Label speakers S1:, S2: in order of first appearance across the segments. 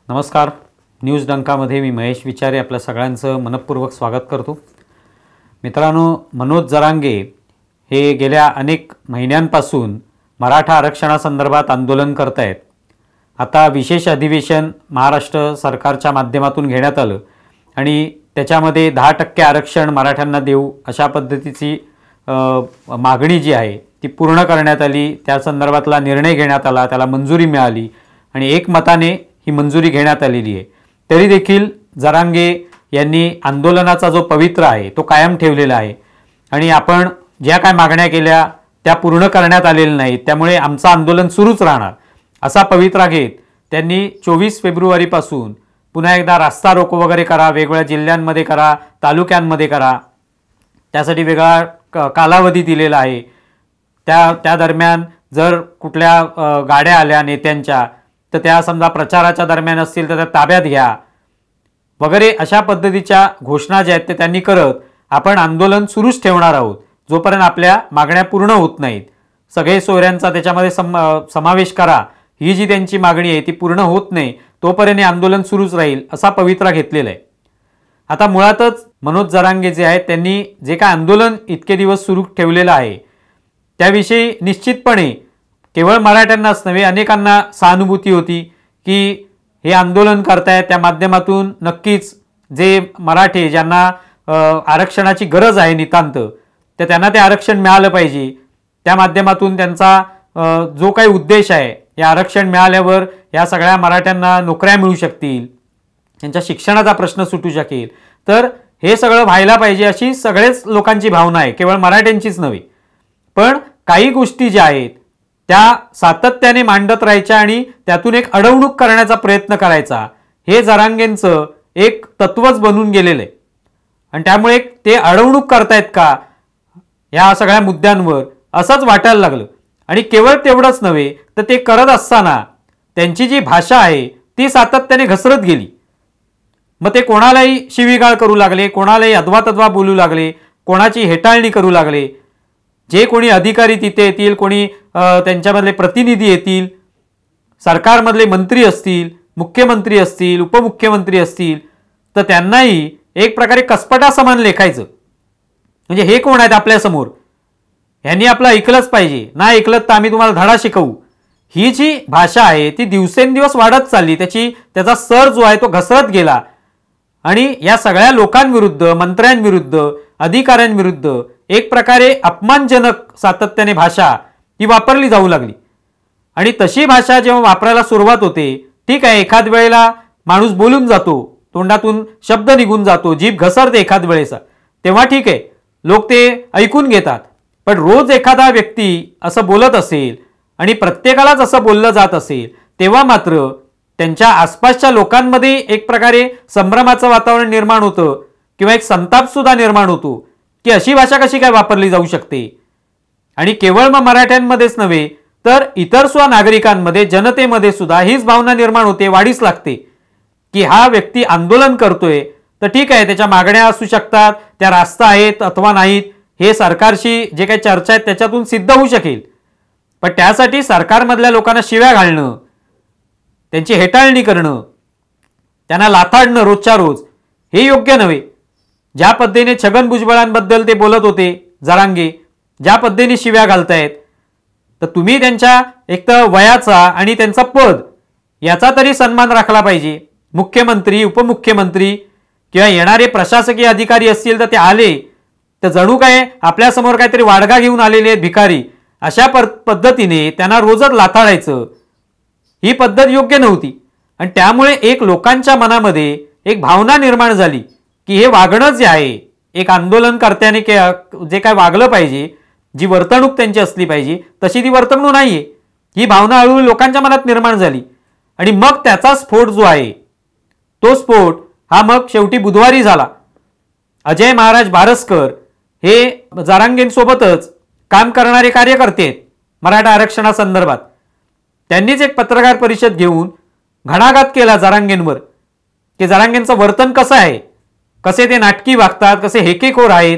S1: नमस्कार. न्यूज डंकामध्ये मी महेश विचारे आपल्या सगळ्यांचं मनपूर्वक स्वागत करतो. मित्रांनो, मनोज जरांगे हे गेल्या अनेक महिन्यांपासून मराठा आरक्षणासंदर्भात आंदोलन करत आहेत. आता विशेष अधिवेशन महाराष्ट्र सरकारच्या माध्यमातून घेण्यात आलं आणि त्याच्यामध्ये 10% आरक्षण मराठ्यांना देऊ अशा पद्धतीची मागणी जी आहे ती पूर्ण करण्यात आली. त्या संदर्भातला निर्णय घेण्यात आला, त्याला मंजुरी मिळाली आणि एकमताने ही मंजुरी घेण्यात आलेली आहे. तरी देखील जरांगे यांनी आंदोलनाचा जो पवित्रा आहे तो कायम ठेवलेला आहे आणि आपण ज्या काय मागण्या केल्या त्या पूर्ण करण्यात आलेल्या नाहीत, त्यामुळे आमचं आंदोलन सुरूच राहणार असा पवित्रा घेत त्यांनी 24 फेब्रुवारीपासून पुन्हा एकदा रास्ता रोको वगैरे करा, वेगवेगळ्या जिल्ह्यांमध्ये करा, तालुक्यांमध्ये करा, त्यासाठी वेगळा कालावधी दिलेला आहे. त्या दरम्यान जर कुठल्या गाड्या आल्या नेत्यांच्या तर त्या समजा प्रचाराच्या दरम्यान असतील तर त्या ताब्यात घ्या वगैरे अशा पद्धतीच्या घोषणा ज्या आहेत ते त्यांनी करत आपण आंदोलन सुरूच ठेवणार आहोत जोपर्यंत आपल्या मागण्या पूर्ण होत नाहीत. सगळे सोयऱ्यांचा त्याच्यामध्ये समावेश करा ही जी त्यांची मागणी आहे ती पूर्ण होत नाही तोपर्यंत आंदोलन सुरूच राहील असा पवित्रा घेतलेला आहे. आता मुळातच मनोज जरांगे जे आहेत त्यांनी जे काय आंदोलन इतके दिवस सुरू ठेवलेलं आहे त्याविषयी निश्चितपणे केवळ मराठ्यांनाच नव्हे अनेकांना सहानुभूती होती की हे आंदोलन करतायत त्या माध्यमातून नक्कीच जे मराठे ज्यांना आरक्षणाची गरज आहे नितांत तर त्यांना ते आरक्षण मिळालं पाहिजे. त्या माध्यमातून त्यांचा जो काही उद्देश आहे या आरक्षण मिळाल्यावर या सगळ्या मराठ्यांना नोकऱ्या मिळू शकतील, त्यांच्या शिक्षणाचा प्रश्न सुटू शकेल, तर हे सगळं व्हायला पाहिजे अशी सगळेच लोकांची भावना आहे, केवळ मराठ्यांचीच नव्हे. पण काही गोष्टी ज्या आहेत त्या सातत्याने मांडत राहायच्या आणि त्यातून एक अडवणूक करण्याचा प्रयत्न करायचा हे जरांगेंचं एक तत्वच बनून गेलेलं आहे. आणि त्यामुळे ते अडवणूक करतायत का या सगळ्या मुद्द्यांवर असंच वाटायला लागलं. आणि केवळ तेवढंच नव्हे तर ते करत असताना त्यांची जी भाषा आहे ती सातत्याने घसरत गेली. मग ते कोणालाही शिवीगाळ करू लागले, कोणालाही अद्वा बोलू लागले, कोणाची हेटाळणी करू लागले. जे कोणी अधिकारी तिथे येतील, कोणी त्यांच्यामधले प्रतिनिधी येतील, सरकारमधले मंत्री असतील, मुख्यमंत्री असतील, उपमुख्यमंत्री असतील, तर त्यांनाही एक प्रकारे कसपटा समान लेखायचं. म्हणजे हे कोण आहेत आपल्यासमोर, ह्यांनी आपलं ऐकलंच पाहिजे, नाही ऐकलं तर आम्ही तुम्हाला धडा शिकवू. ही जी भाषा आहे ती दिवसेंदिवस वाढत चालली, त्याचा स्तर जो आहे तो घसरत गेला आणि या सगळ्या लोकांविरुद्ध, मंत्र्यांविरुद्ध, अधिकाऱ्यांविरुद्ध एक प्रकारे अपमानजनक सातत्याने भाषा ही वापरली जाऊ लागली. आणि तशी भाषा जेव्हा वापरायला सुरुवात होते, ठीक आहे एखाद वेळेला माणूस बोलून जातो, तोंडातून शब्द निघून जातो, जीभ घसरते एखाद वेळेचा, तेव्हा ठीक आहे लोक ते ऐकून घेतात. पण रोज एखादा व्यक्ती असं बोलत असेल आणि प्रत्येकालाच असं बोललं जात असेल तेव्हा मात्र त्यांच्या आसपासच्या लोकांमध्ये एक प्रकारे संभ्रमाचं वातावरण निर्माण होतं किंवा एक संताप सुद्धा निर्माण होतो की अशी भाषा कशी काय वापरली जाऊ शकते. आणि केवळ मग मराठ्यांमध्येच नव्हे तर इतर सुद्धा नागरिकांमध्ये, जनतेमध्ये सुद्धा हीच भावना निर्माण होते, वाढीस लागते की हा व्यक्ती आंदोलन करतोय तर ठीक आहे त्याच्या मागण्या असू शकतात, त्या रास्त आहेत अथवा नाहीत हे सरकारशी जे काही चर्चा आहेत त्याच्यातून सिद्ध होऊ शकेल. पण त्यासाठी सरकारमधल्या लोकांना शिव्या घालणं, त्यांची हेटाळणी करणं, त्यांना लाथाडणं रोजच्या रोज हे योग्य नव्हे. ज्या पद्धतीने छगन भुजबळांबद्दल ते बोलत होते जरांगे, ज्या पद्धतीने शिव्या घालतायत, तर तुम्ही त्यांच्या एक तर वयाचा आणि त्यांचा पद याचा तरी सन्मान राखला पाहिजे. मुख्यमंत्री, उपमुख्यमंत्री किंवा येणारे प्रशासकीय अधिकारी असतील तर ते आले तर जणू काय आपल्यासमोर काहीतरी वाडगा घेऊन आलेले आहेत भिकारी, अशा पद्धतीने त्यांना रोजच लाथाडायचं ही पद्धत योग्य नव्हती. आणि त्यामुळे एक लोकांच्या मनामध्ये एक भावना निर्माण झाली की हे वागणं जे आहे एक आंदोलनकर्त्याने जे काय वागलं पाहिजे, जी वर्तणूक त्यांची असली पाहिजे तशी ती वर्तणूक नाहीये, ही भावना हळूहळू लोकांच्या मनात निर्माण झाली. आणि मग त्याचा स्फोट जो आहे तो स्फोट हा मग शेवटी बुधवारी झाला. अजय महाराज भारस्कर हे जरांगेंसोबतच काम करणारे कार्यकर्ते आहेत मराठा आरक्षणासंदर्भात. त्यांनीच एक पत्रकार परिषद घेऊन घणाघात केला जरांगेंवर की जरांगेंचं वर्तन कसं आहे, कसे ते नाटकी वागतात, कसे हेकेखोर आहेत,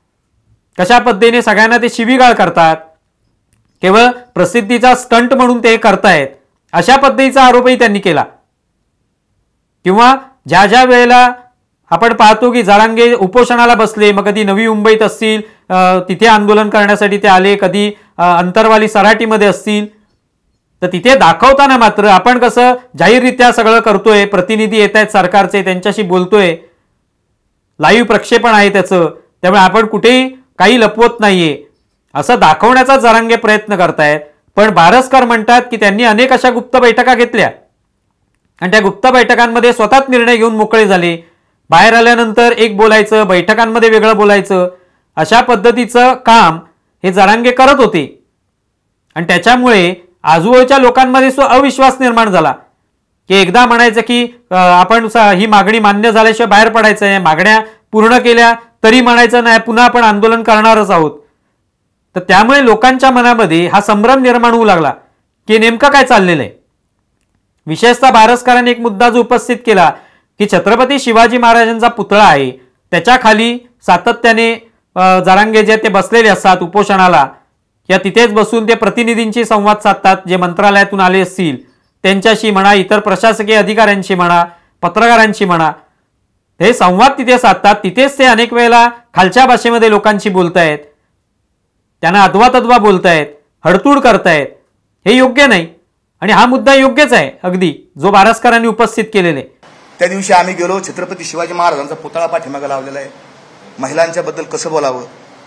S1: कशा पद्धतीने सगळ्यांना ते शिवीगाळ करतात, केवळ प्रसिद्धीचा स्टंट म्हणून ते करतायत अशा पद्धतीचा आरोपही त्यांनी केला. किंवा ज्या ज्या वेळेला आपण पाहतो की जरांगे उपोषणाला बसले, मग कधी नवी मुंबईत असतील तिथे आंदोलन करण्यासाठी ते आले, कधी अंतरवाली सराटीमध्ये असतील, तर तिथे दाखवताना मात्र आपण कसं जाहीररित्या सगळं करतोय, प्रतिनिधी येत आहेत सरकारचे, त्यांच्याशी बोलतोय, लाईव्ह प्रक्षेपण आहे त्याचं, त्यामुळे आपण कुठेही काही लपवत नाहीये असं दाखवण्याचा जरांगे प्रयत्न करतायत. पण बारसकर म्हणतात की त्यांनी अनेक अशा गुप्त बैठका घेतल्या आणि त्या गुप्त बैठकांमध्ये स्वतःच निर्णय घेऊन मोकळे झाले. बाहेर आल्यानंतर एक बोलायचं, बैठकांमध्ये वेगळं बोलायचं, अशा पद्धतीचं काम हे जरांगे करत होते. आणि त्याच्यामुळे आजूबाजूच्या लोकांमध्ये अविश्वास निर्माण झाला की एकदा म्हणायचं की आपण ही मागणी मान्य झाल्याशिवाय बाहेर पडायचं आहे, मागण्या पूर्ण केल्या तरी म्हणायचं नाही, पुन्हा आपण आंदोलन करणारच आहोत. तर त्यामुळे लोकांच्या मनामध्ये हा संभ्रम निर्माण होऊ लागला की नेमकं काय चाललेलं आहे. विशेषतः बारसकरांनी एक मुद्दा जो उपस्थित केला की छत्रपती शिवाजी महाराजांचा पुतळा आहे, त्याच्या खाली सातत्याने जरांगे जे ते बसलेले असतात उपोषणाला, या तिथेच बसून ते प्रतिनिधींशी संवाद साधतात, जे मंत्रालयातून आले असतील त्यांच्याशी म्हणा, इतर प्रशासकीय अधिकाऱ्यांशी म्हणा, पत्रकारांशी म्हणा, हे संवाद तिथे साधतात. तिथेच ते अनेक वेळेला खालच्या भाषेमध्ये लोकांशी बोलतायत, त्यांना अद्वा बोलतायत, हडतूड करतायत. हे योग्य नाही आणि हा मुद्दा योग्यच आहे अगदी जो बारसकरांनी उपस्थित केलेले.
S2: त्या दिवशी आम्ही गेलो, छत्रपती शिवाजी महाराजांचा पुतळा पाठीमागे लावलेला आहे. महिलांच्या बद्दल कसं बोलावं,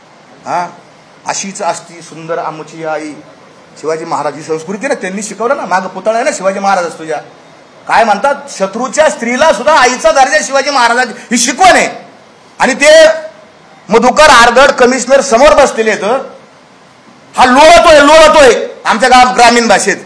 S2: अशीच असती सुंदर आमची आई. शिवाजी महाराज ही संस्कृती ना त्यांनी शिकवलं ना, मागं पुतळा आहे ना शिवाजी महाराज तुझ्या. काय म्हणतात, शत्रूच्या स्त्रीला सुद्धा आईचा दर्जा शिवाजी महाराज ही शिकवण आहे. आणि ते मधुकर आर्दड कमिशनर समोर बसलेले आहेत. हा लोळतोय आमच्या गावात ग्रामीण भाषेत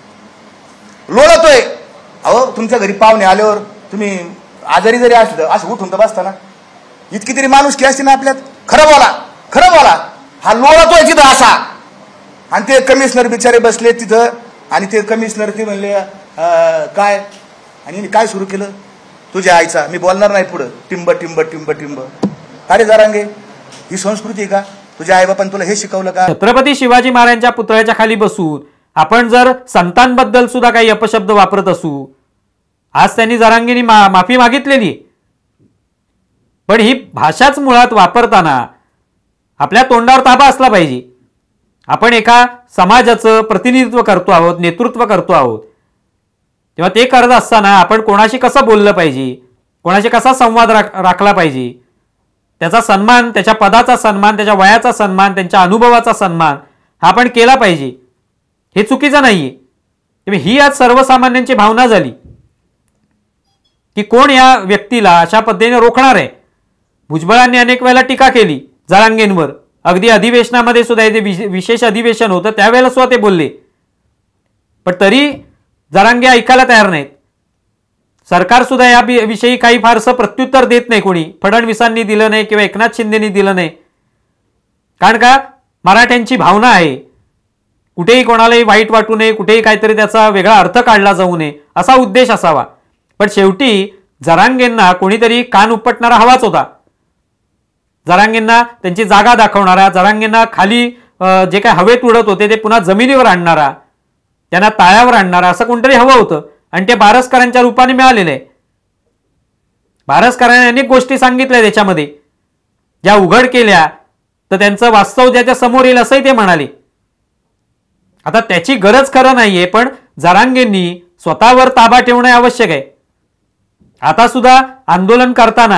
S2: लोळतोय. अहो तुमच्या घरी पाहुणे आल्यावर तुम्ही आजारी जरी असलं असं उठून तर बसता ना, इतकी तरी माणूस की असते ना आपल्यात. खरं बोला. हा लोळतोय तिथं असा. आणि ते कमिशनर बिचारे बसले तिथं आणि ते कमिशनर ते म्हणले काय, आणि काय सुरू केलं, तुझ्या आईचा, मी बोलणार नाही पुढं, टिंब टिंब टिंब टिंब. अरे जरांगे ही संस्कृती आहे का? तुझ्या आईबापान तुला हे शिकवलं का?
S1: छत्रपती शिवाजी महाराजांच्या पुतळ्याच्या खाली बसून आपण जर संतांबद्दल सुद्धा काही अपशब्द वापरत असू, आज त्यांनी जरांगेनी माफी मागितलेली, पण ही भाषाच मुळात वापरताना आपल्या तोंडावर ताबा असला पाहिजे. आपण एका समाजाचं प्रतिनिधित्व करतो आहोत, नेतृत्व करतो आहोत, तेव्हा ते करत असताना आपण कोणाशी कसं बोललं पाहिजे, कोणाशी कसा संवाद राखला पाहिजे, त्याचा सन्मान, त्याच्या पदाचा सन्मान, त्याच्या वयाचा सन्मान, त्यांच्या अनुभवाचा सन्मान हा आपण केला पाहिजे. हे चुकीचं नाहीये. ही आज सर्वसामान्यांची भावना झाली की कोण या व्यक्तीला अशा पद्धतीने रोखणार आहे. भुजबळांनी अनेक वेळेला टीका केली जरांगेंवर, अगदी अधिवेशनामध्ये सुद्धा ते विशेष अधिवेशन होतं त्यावेळेला सुद्धा ते बोलले, पण तरी जरांगे ऐकायला तयार नाहीत. सरकार सुद्धा या विषयी काही फारसं प्रत्युत्तर देत नाही. कोणी फडणवीसांनी दिलं नाही किंवा एकनाथ शिंदेनी दिलं नाही. कारण का, मराठ्यांची भावना आहे, कुठेही कोणालाही वाईट वाटू नये, कुठेही काहीतरी त्याचा वेगळा अर्थ काढला जाऊ नये असा उद्देश असावा. पण शेवटी जरांगेंना कोणीतरी कान उपटणारा हवाच होता. जरांगेंना त्यांची जागा दाखवणारा, जरांगेंना खाली जे काय हवेत उडत होते ते पुन्हा जमिनीवर आणणारा, त्यांना ताळ्यावर आणणारा असं कोणतरी हवं होतं. आणि ते बारसकरांच्या रूपाने मिळालेलं आहे. बारसकरांनी अनेक गोष्टी सांगितल्या त्याच्यामध्ये, ज्या उघड केल्या तर त्यांचं वास्तव ज्याच्या समोर येईल असंही ते म्हणाले. आता त्याची गरज खरं नाहीये, पण जरांगेंनी स्वतःवर ताबा ठेवणे आवश्यक आहे. आता सुद्धा आंदोलन करताना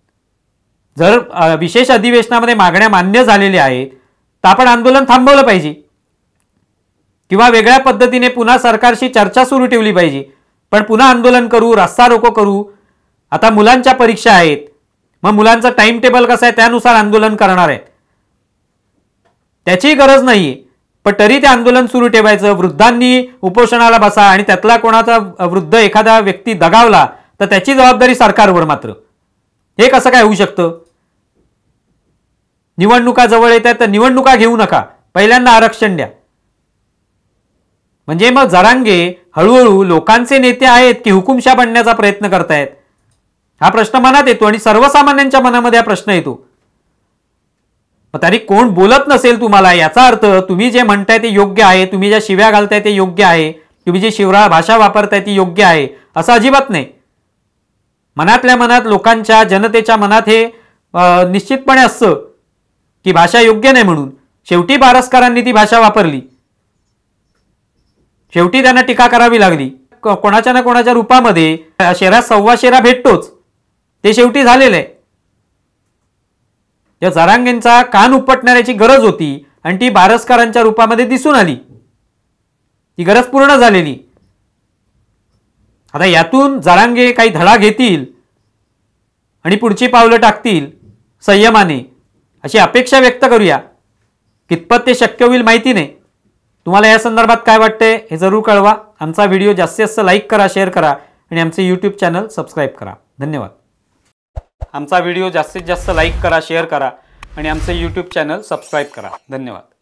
S1: जर विशेष अधिवेशनामध्ये मागण्या मान्य झालेल्या आहेत तर आपण आंदोलन थांबवलं पाहिजे किंवा वेगळ्या पद्धतीने पुन्हा सरकारशी चर्चा सुरू ठेवली पाहिजे. पण पुन्हा आंदोलन करू, रास्ता रोको करू, आता मुलांच्या परीक्षा आहेत, मग मुलांचं टाइम टेबल कसं आहे त्यानुसार आंदोलन करणार आहेत, त्याची गरज नाहीये. पण तरी ते आंदोलन सुरू ठेवायचं. वृद्धांनी उपोषणाला बसा आणि त्यातला कोणाचा वृद्ध एखादा व्यक्ती दगावला तर त्याची जबाबदारी सरकारवर. मात्र हे कसं काय होऊ शकतं? निवडणुका जवळ येत आहेत तर निवडणुका घेऊ नका, पहिल्यांदा आरक्षण द्या. म्हणजे मग जरांगे हळूहळू लोकांचे नेते आहेत की हुकुमशाह बनण्याचा प्रयत्न करतायत हा प्रश्न मनात येतो आणि सर्वसामान्यांच्या मनामध्ये हा प्रश्न येतो. मग तरी कोण बोलत नसेल तुम्हाला याचा अर्थ तुम्ही जे म्हणताय ते योग्य आहे, तुम्ही ज्या शिव्या घालताय ते योग्य आहे, तुम्ही जी शिवरा भाषा वापरताय ती योग्य आहे असं अजिबात नाही. मनातल्या मनात लोकांच्या, जनतेच्या मनात हे निश्चितपणे असतं की भाषा योग्य नाही म्हणून. शेवटी बारसकरांनी ती भाषा वापरली, शेवटी त्यांना टीका करावी लागली. कोणाच्या ना कोणाच्या रूपामध्ये शेरा सव्वा शेरा भेटतोच, ते शेवटी झालेलं आहे. या जरांगेंचा कान उपटणाऱ्याची गरज होती आणि ती बारसकरांच्या रूपामध्ये दिसून आली. ती गरज पूर्ण झालेली. आता यातून जरांगे काही धडा घेतील आणि पुढची पावलं टाकतील संयमाने, अशी अपेक्षा व्यक्त करूया. कितपत ते शक्य होईल माहिती नाही. तुम्हाला या संदर्भात काय वाटतंय हे जरूर कळवा. आमचा व्हिडिओ जास्तीत जास्त लाईक करा, शेअर करा आणि आमचे यूट्यूब चॅनल सबस्क्राईब करा. धन्यवाद. आमचा व्हिडिओ जास्तीत जास्त लाईक करा, शेअर करा आणि आमचे यूट्यूब चॅनल सबस्क्राईब करा. धन्यवाद.